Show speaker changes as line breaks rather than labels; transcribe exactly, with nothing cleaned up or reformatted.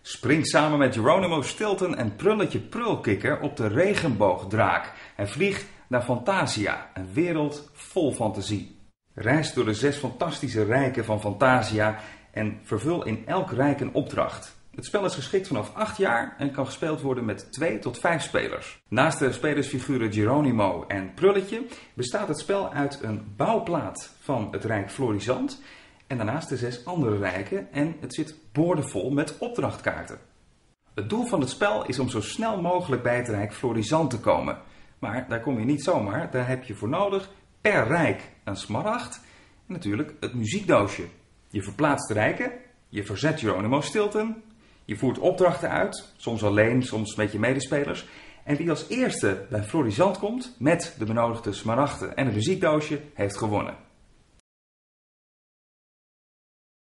Spring samen met Geronimo Stilton en Prulletje Prulkikker op de regenboogdraak en vlieg naar Fantasia, een wereld vol fantasie. Reis door de zes fantastische rijken van Fantasia en vervul in elk rijk een opdracht. Het spel is geschikt vanaf acht jaar en kan gespeeld worden met twee tot vijf spelers. Naast de spelersfiguren Geronimo en Prulletje bestaat het spel uit een bouwplaat van het rijk Florisant en daarnaast de zes andere rijken en het zit boordevol met opdrachtkaarten. Het doel van het spel is om zo snel mogelijk bij het rijk Florisant te komen. Maar daar kom je niet zomaar, daar heb je voor nodig per rijk een smaragd en natuurlijk het muziekdoosje. Je verplaatst de rijken, je verzet Geronimo Stilton, je voert opdrachten uit, soms alleen, soms met je medespelers. En wie als eerste bij Florisant komt met de benodigde smaragden en het muziekdoosje heeft gewonnen.